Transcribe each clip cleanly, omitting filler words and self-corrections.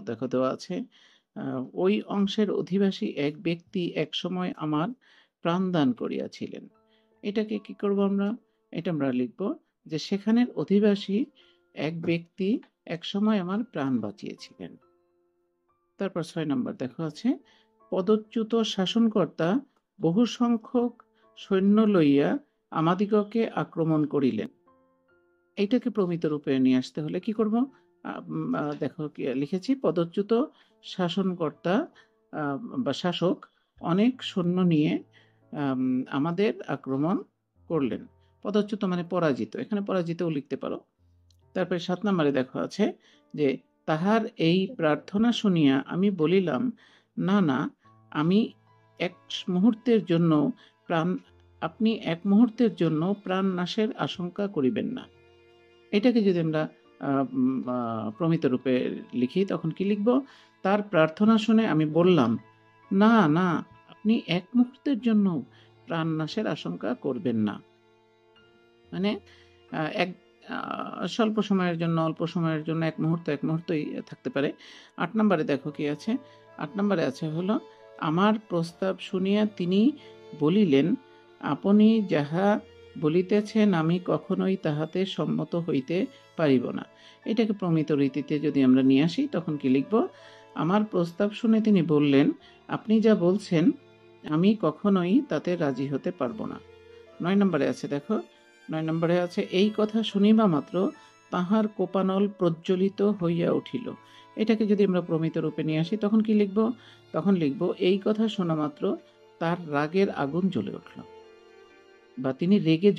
দেখো দেওয়া আছে, ওই অংশের অধিবাসী এক ব্যক্তি একসময় আমার প্রাণদান করিয়াছিলেন। এটাকে কি করব আমরা? এটা আমরা লিখব যে সেখানের অধিবাসী এক ব্যক্তি একসময় আমার প্রাণ বাঁচিয়েছিলেন। তারপর ৬ নম্বর দেখো আছে, পদচ্যুত শাসনকর্তা বহু সংখ্যক সৈন্য লইয়া আমাদিগকে আক্রমণ করিলেন। এইটাকে প্রমিত রূপে নিয়ে আসতে হলে কি করব? দেখো কি লিখেছি, পদচ্যুত শাসনকর্তা বা শাসক অনেক সৈন্য নিয়ে আমাদের আক্রমণ করলেন। পদচ্যুত মানে পরাজিত, এখানে পরাজিতও লিখতে পারো। তারপরে ৭ নম্বরে দেখো আছে যে তাহার এই প্রার্থনা শুনিয়া আমি বলিলাম, না না, আমি এক মুহূর্তের জন্য প্রাণ আপনি এক মুহূর্তের জন্য প্রাণ নাশের আশঙ্কা করিবেন না। এটাকে যদি আমরা প্রমিত রূপে লিখি তখন কি লিখব? তার প্রার্থনা শুনে আমি বললাম, না না, আপনি এক মুহূর্তের জন্য প্রাণ নাশের আশঙ্কা করবেন না। মানে এক স্বল্প সময়ের জন্য, অল্প সময়ের জন্য, এক মুহূর্তই থাকতে পারে। ৮ নম্বরে দেখো কি আছে? ৮ নম্বরে আছে হলো, আমার প্রস্তাব শুনিয়া তিনি বলিলেন, আপনি যাহা বলিতেছেন আমি কখনোই তাহাতে সম্মত হইতে পারিব না। এটাকে প্রমিত রীতিতে যদি আমরা নিয়ে আসি তখন কি লিখব? আমার প্রস্তাব শুনে তিনি বললেন, আপনি যা বলছেন আমি কখনোই তাতে রাজি হতে পারব না। ৯ নম্বরে আছে দেখো, ৯ নম্বরে আছে, এই কথা শুনিবা মাত্র তাহার কোপানল প্রজ্বলিত হইয়া উঠিল। এটাকে যদি আমরা প্রমিত রূপে নিয়ে আসি তখন কি লিখব? তখন লিখব, এই কথা শোনা মাত্র তার রাগের আগুন জ্বলে উঠল, বা তিনি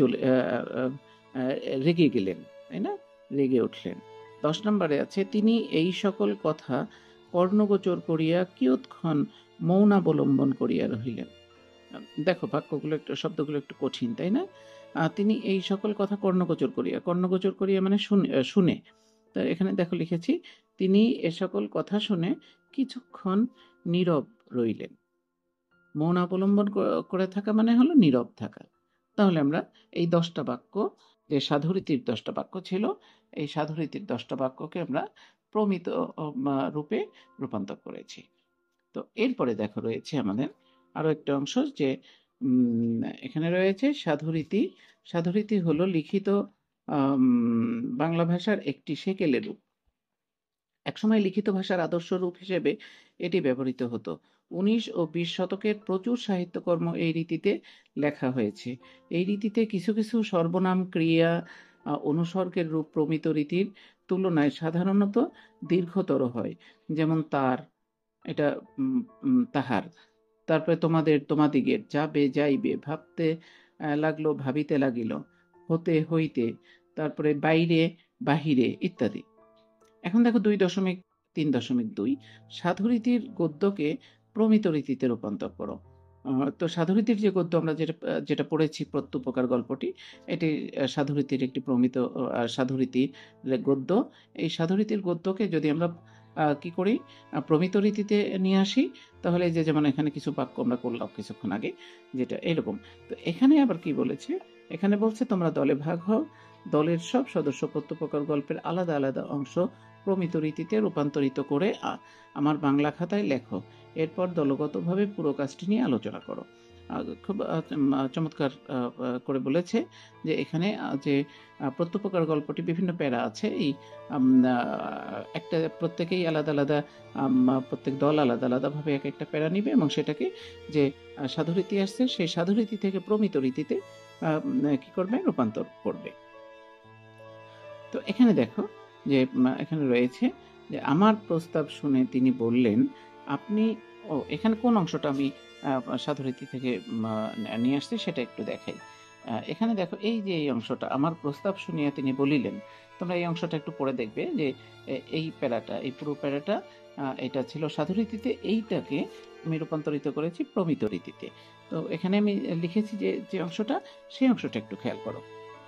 রেগে গেলেন, তাই না? রেগে উঠলেন। ১০ নম্বরে আছে, তিনি এই সকল কথা কর্ণগোচর করিয়া কিয়ৎক্ষণ মৌনাবলম্বন করিয়া রহিলেন। দেখো বাক্যগুলো একটু, শব্দগুলো একটু কঠিন, তাই না? তিনি এই সকল কথা কর্ণগোচর করিয়া মানে শুনে। তো এখানে দেখো লিখেছি, তিনি এ সকল কথা শুনে কিছুক্ষণ নীরব রইলেন। মৌন অবলম্বন করে থাকা মানে হলো নীরব থাকা। তাহলে আমরা এই ১০টা বাক্য, যে সাধুরীতির ১০টা বাক্য ছিল, এই সাধুরীতির ১০টা বাক্যকে আমরা প্রমিত রূপে রূপান্তর করেছি। তো এরপরে দেখো রয়েছে আমাদের আরো একটা অংশ, যে এখানে রয়েছে সাধুরীতি। সাধুরীতি হলো লিখিত বাংলা ভাষার একটি সেকেলে রূপ। একসময় লিখিত ভাষার আদর্শ রূপ হিসেবে এটি ব্যবহৃত হতো। ১৯ ও ২০ শতকের প্রচুর সাহিত্যকর্ম এই রীতিতে লেখা হয়েছে। এই রীতিতে কিছু কিছু সর্বনাম ক্রিয়া অনুসর্গের রূপ প্রমিত রীতির তুলনায় সাধারণত দীর্ঘতর হয়। যেমন তার, এটা তাহার। তারপরে তোমাদের, তোমাদিগের, যাবে, যাইবে, ভাবতে লাগলো, ভাবিতে লাগিল, হতে, হইতে, তারপরে বাইরে, বাহিরে ইত্যাদি। এখন দেখো ২.৩.২ সাধুরীতির গদ্যকে প্রমিত রীতিতে রূপান্তর করো। তো সাধুরীতির যে গদ্য আমরা যেটা পড়েছি, প্রত্যুপকার গল্পটি, এটি সাধুরীতির একটি প্রমিত সাধুরীতির গদ্য। এই সাধুরীতির গদ্যকে যদি আমরা কি করি, প্রমিত রীতিতে নিয়ে আসি, তাহলে যে যেমন এখানে কিছু বাক্য আমরা করলাম কিছুক্ষণ আগে, যেটা এরকম। তো এখানে আবার কি বলেছে? এখানে বলছে, তোমরা দলে ভাগ হও, দলের সব সদস্য প্রত্যুপকার গল্পের আলাদা আলাদা অংশ প্রমিত রীতিতে রূপান্তরিত করে আমার বাংলা খাতায় লেখো। এরপর দলগতভাবে পুরো কাজটি নিয়ে আলোচনা করো। খুব চমৎকার করে বলেছে যে এখানে যে প্রত্যুপকার গল্পটি বিভিন্ন প্যারা আছে, এই একটা প্রত্যেকেই আলাদা আলাদা, প্রত্যেক দল আলাদা আলাদাভাবে এক একটা প্যারা নিবে এবং সেটাকে যে সাধুরীতি আসছে সেই সাধুরীতি থেকে প্রমিত রীতিতে কি করবে, রূপান্তর করবে। তো এখানে দেখো যে এখানে রয়েছে যে আমার প্রস্তাব শুনে তিনি বললেন, আপনি, এখানে কোন অংশটা আমি সাধুরীতি থেকে নিয়ে আসছি সেটা একটু দেখাই। এখানে দেখো এই যে এই অংশটা, আমার প্রস্তাব শুনিয়া তিনি বলিলেন, তোমরা এই অংশটা একটু পড়ে দেখবে যে এই প্যারাটা, এই পুরো প্যারাটা এটা ছিল সাধুরীতিতে, এইটাকে আমি রূপান্তরিত করেছি প্রমিত রীতিতে। তো এখানে আমি লিখেছি যে অংশটা, সেই অংশটা একটু খেয়াল করো।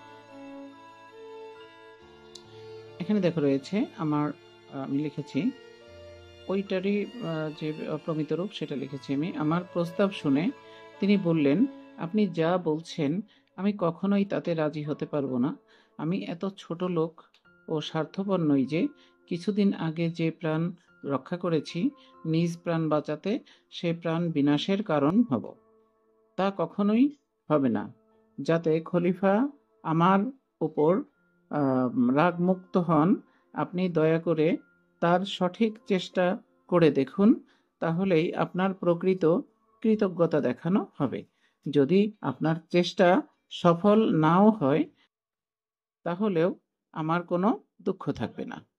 এখানে দেখো রয়েছে আমি লিখেছি ওইটারই যে প্রমিত রূপ সেটা লিখেছি আমি। আমার প্রস্তাব শুনে তিনি বললেন, আপনি যা বলছেন আমি কখনোই তাতে রাজি হতে পারবো না। আমি এত ছোট লোক ও স্বার্থপর নই যে কিছুদিন আগে যে প্রাণ রক্ষা করেছি, নিজ প্রাণ বাঁচাতে সে প্রাণ বিনাশের কারণ হব। তা কখনোই হবে না। যাতে খলিফা আমার উপর রাগমুক্ত হন, আপনি দয়া করে তার সঠিক চেষ্টা করে দেখুন, তাহলেই আপনার প্রকৃত কৃতজ্ঞতা দেখানো হবে। যদি আপনার চেষ্টা সফল নাও হয়, তাহলেও আমার কোনো দুঃখ থাকবে না।